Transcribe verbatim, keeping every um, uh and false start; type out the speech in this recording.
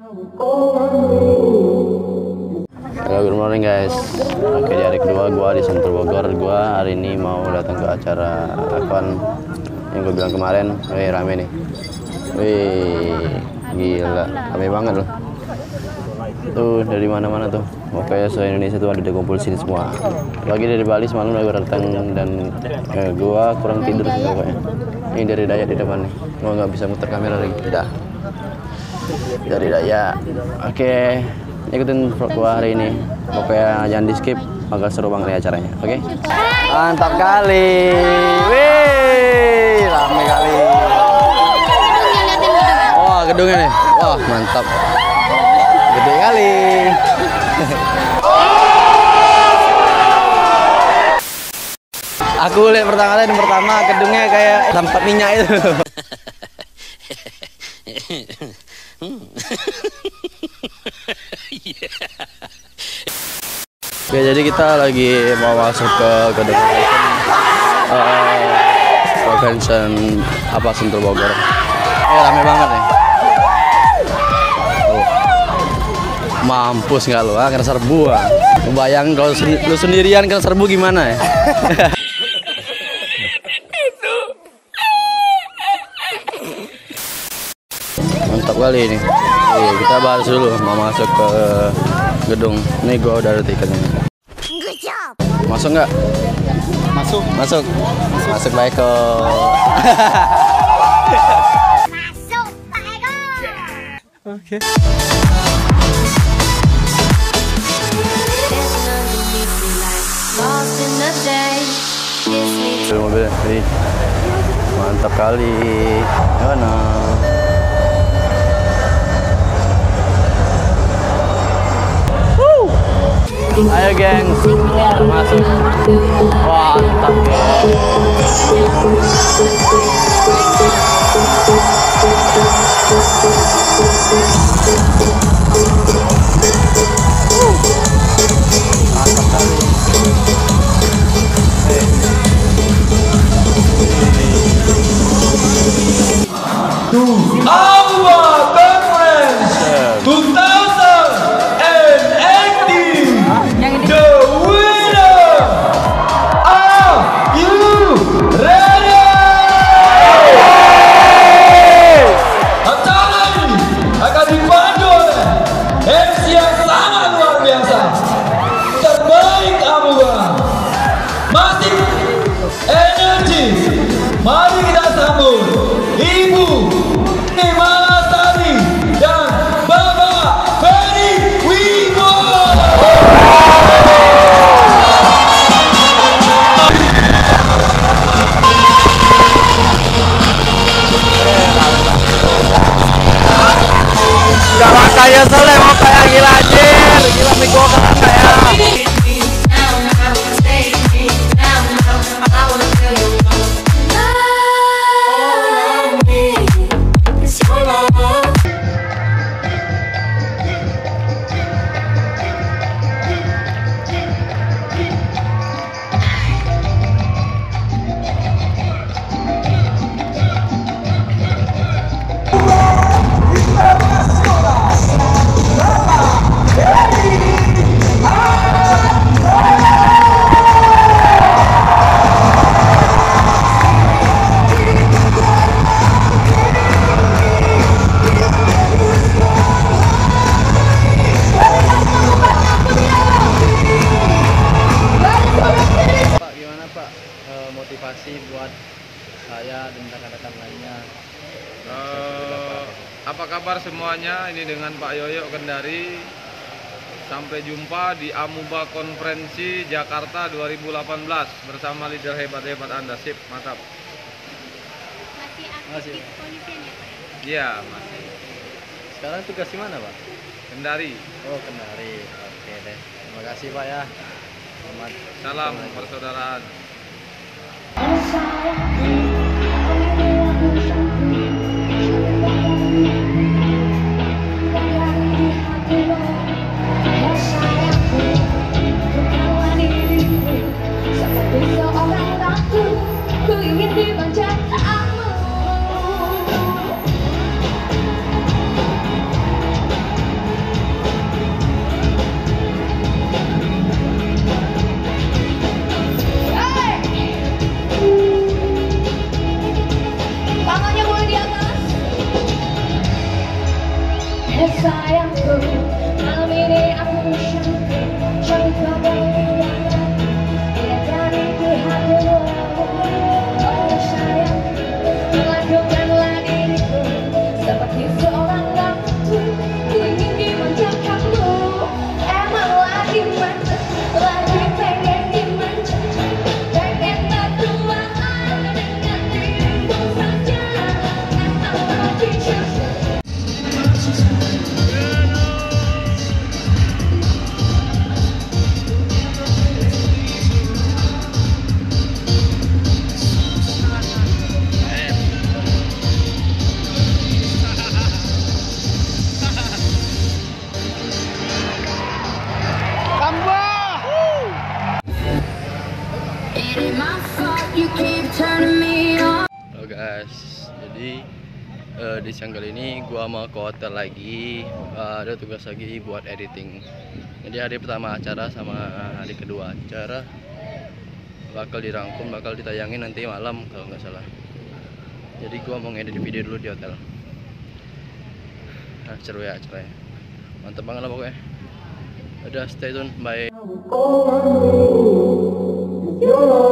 Halo, good morning guys. Oke, di hari kedua gua di Sentul Bogor. Gua hari ini mau datang ke acara Akon yang gue bilang kemarin. Wih, rame nih. Wih, gila, rame banget loh. Tuh dari mana-mana tuh. Oke, se Indonesia tuh ada dikumpul sini semua. Lagi dari Bali semalam gue datang dan eh, gua kurang tidur sih pokoknya. Ini dari Dayak di depan nih. Gua nggak bisa muter kamera lagi. Udah. Dari Dayak. Oke, ikutin vlog gua hari ini. Pokoknya jangan di skip, bakal seru banget nih acaranya. Oke? Mantap kali. Wih, rame kali. Wah, gedungnya nih. Wah, mantap. Gede kali. Aku lihat pertama kali, pertama gedungnya kayak tempat minyak itu. Oke, jadi kita lagi mau masuk ke gedung uh, convention apa Sentul Bogor. Eh, rame banget nih. Oh. Mampus nggak lu, ah, kena serbu ah. Bayang kalau sen lu sendirian kena serbu gimana ya? Mantap kali ini. Iya, kita bahas dulu mau masuk ke gedung. Nih gua udah ada tiketnya. Masuk nggak? Masuk. Masuk. Masuk Pak Eko. Masuk Pak Eko. Oke. Mobil ini mantap kali. Mana? Ayo geng, masuk. Wah, mantap geng. Mantap kali. Awa Conference twenty eighteen. The winner. Are you ready? Acara ini akan dipandu oleh M C yang sangat luar biasa, terbaik Amuba, masih energi. Mari kita sambut Ibu Nimalasari dan Bapak Ferry Wibowo. Jangan kayak Soleh, mau kayak gila anjir. Gila nih gua kan kayak. Motivasi buat saya dan rekan-rekan lainnya. Uh, apa kabar semuanya? Ini dengan Pak Yoyo Kendari. Sampai jumpa di Amuba Konferensi Jakarta dua ribu delapan belas bersama leader hebat-hebat Anda. Sip, mantap. Masih aktif di kepolisian ya Pak? Iya, masih. Sekarang tugas di mana, Pak? Kendari. Oh, Kendari. Oke deh. Terima kasih, Pak ya. Selamat. Salam persaudaraan. Eh sayangku, malam ini aku cantik, cantik bagaikan ya dari pihakmu. Oh sayang, melakukanlah diriku seperti seorang ratu. Ku ingin dimanjakanmu, emang lagi manja, lagi pengen dimanja, pengen berduaan dengan dirimu saja. Emang lagi cinta. Halo guys, jadi uh, di siang kali ini gua mau ke hotel lagi, uh, ada tugas lagi buat editing. Jadi hari pertama acara sama hari kedua acara bakal dirangkum, bakal ditayangin nanti malam kalau nggak salah. Jadi gua mau ngedit video dulu di hotel. Nah, seru ya acaranya, mantep banget lah pokoknya. Udah, stay tune, bye.